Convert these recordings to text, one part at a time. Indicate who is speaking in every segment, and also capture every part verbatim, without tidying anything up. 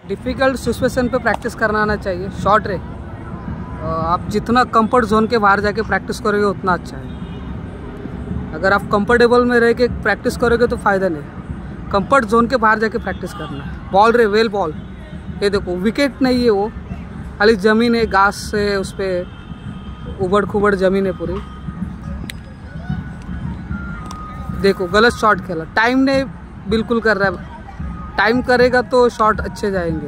Speaker 1: Difficult situation पे practice करना आना चाहिए। शॉर्ट रे आप जितना कंफर्ट जोन के बाहर जाके प्रैक्टिस करोगे उतना अच्छा है। अगर आप कंफर्टेबल में रह के प्रैक्टिस करोगे तो फ़ायदा नहीं। कंफर्ट जोन के बाहर जाके प्रैक्टिस करना है। बॉल रे वेल बॉल, ये देखो विकेट नहीं है वो, खाली ज़मीन है, घास से उस पर उबड़ खुबड़ ज़मीन है पूरी। देखो गलत शॉट खेला, टाइम नहीं बिल्कुल कर रहा है। टाइम करेगा तो शॉट अच्छे जाएंगे।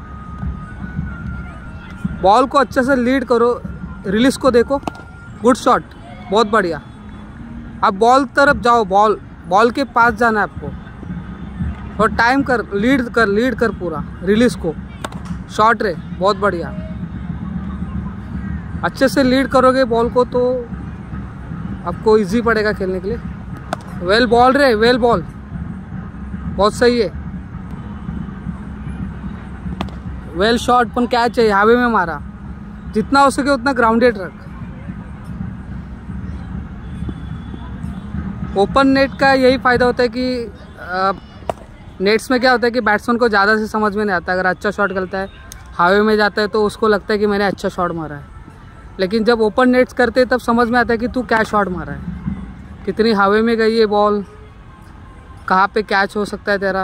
Speaker 1: बॉल को अच्छे से लीड करो, रिलीज को देखो, गुड शॉट, बहुत बढ़िया। अब बॉल तरफ जाओ, बॉल बॉल के पास जाना है आपको और टाइम कर, लीड कर लीड कर पूरा रिलीज को। शॉट रे बहुत बढ़िया, अच्छे से लीड करोगे बॉल को तो आपको इजी पड़ेगा खेलने के लिए। वेल बॉल रे, वेल बॉल, बहुत सही है। वेल शॉट, पण कैच है, हवे में मारा। जितना हो सके उतना ग्राउंडेड रख। ओपन नेट का यही फ़ायदा होता है कि आ, नेट्स में क्या होता है कि बैट्समैन को ज़्यादा से समझ में नहीं आता। अगर अच्छा शॉट खेलता है, हवे में जाता है तो उसको लगता है कि मैंने अच्छा शॉट मारा है। लेकिन जब ओपन नेट्स करते हैं तब समझ में आता है कि तू क्या शॉट मारा है, कितनी हवे में गई है बॉल, कहाँ पे कैच हो सकता है तेरा।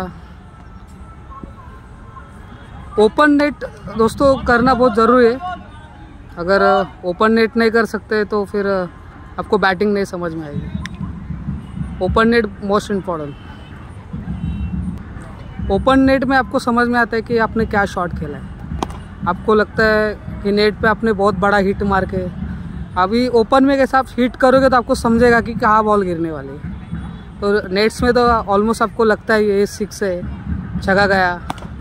Speaker 1: ओपन नेट दोस्तों करना बहुत ज़रूरी है। अगर ओपन नेट नहीं कर सकते तो फिर आपको बैटिंग नहीं समझ में आएगी। Open net most important. Open net में आपको समझ में आता है कि आपने क्या शॉट खेला है। आपको लगता है कि नेट पे आपने बहुत बड़ा हिट मार के, अभी ओपन में कैसे आप हिट करोगे तो आपको समझेगा कि कहाँ बॉल गिरने वाली है। तो नेट्स में तो ऑलमोस्ट आपको लगता है ये सिक्स है, छक्का गया।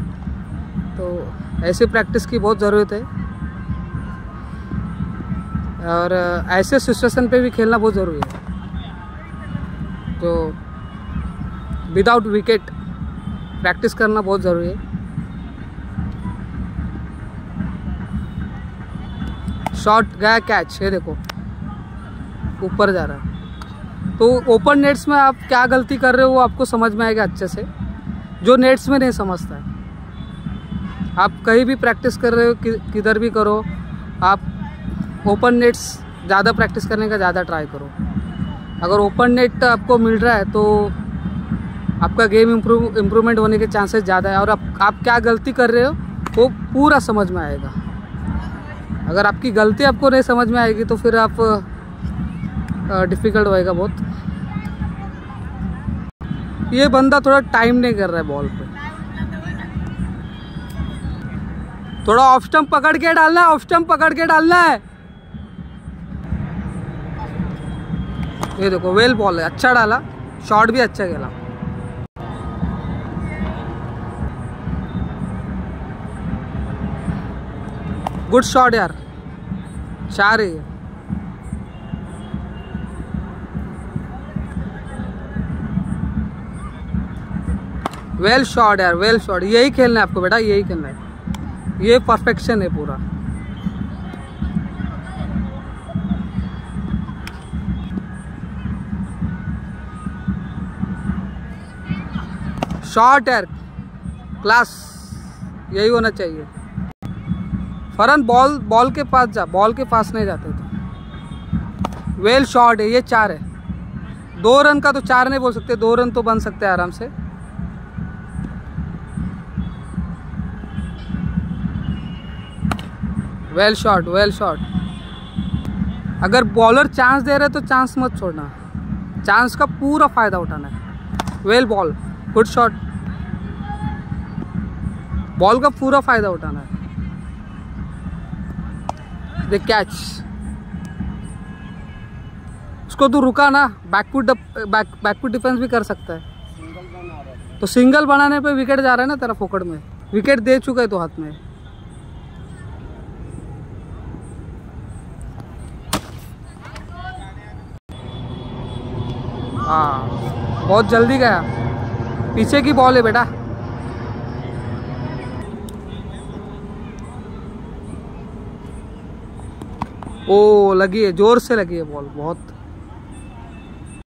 Speaker 1: तो ऐसे प्रैक्टिस की बहुत ज़रूरत है और ऐसे सिचुएशन पे भी खेलना बहुत ज़रूरी है। तो विदाउट विकेट प्रैक्टिस करना बहुत ज़रूरी है। शॉट गया, कैच, ये देखो ऊपर जा रहा है। तो ओपन नेट्स में आप क्या गलती कर रहे हो वो आपको समझ में आएगा अच्छे से, जो नेट्स में नहीं समझता है। आप कहीं भी प्रैक्टिस कर रहे हो, कि, किधर भी करो, आप ओपन नेट्स ज़्यादा प्रैक्टिस करने का ज़्यादा ट्राई करो। अगर ओपन नेट आपको मिल रहा है तो आपका गेम इम्प्रूव इम्प्रूवमेंट होने के चांसेस ज़्यादा है और आप, आप क्या गलती कर रहे हो वो पूरा समझ में आएगा। अगर आपकी गलती आपको नहीं समझ में आएगी तो फिर आप डिफ़िकल्ट होएगा बहुत। ये बंदा थोड़ा टाइम नहीं कर रहा है बॉल पे, थोड़ा ऑफ स्टंप पकड़ के डालना है, ऑफ स्टंप पकड़ के डालना है। ये देखो वेल बॉल है, अच्छा डाला, शॉट भी अच्छा खेला। गुड शॉट यार, चार ही है। वेल शॉट यार, वेल शॉट। यही खेलना है आपको बेटा, यही खेलना है। ये परफेक्शन है पूरा। शॉट यार, क्लास, यही होना चाहिए। फरन बॉल बॉल के पास जा, बॉल के पास नहीं जाते तो। वेल शॉट है, ये चार है। दो रन का तो चार नहीं बोल सकते, दो रन तो बन सकते हैं आराम से। Well shot, well shot. अगर बॉलर चांस दे रहे तो चांस मत छोड़ना, चांस का पूरा फायदा उठाना है। Well ball, good shot, ball का पूरा फायदा उठाना है। द कैच, उसको तो रुका ना, बैकफुट बैक बैकफुट डिफेंस भी कर सकता है। तो सिंगल बनाने पे विकेट जा रहा है ना तेरा फोकट में, विकेट दे चुका है तो हाथ में। हाँ बहुत जल्दी गया, पीछे की बॉल है बेटा। ओ लगी है, जोर से लगी है बॉल बहुत।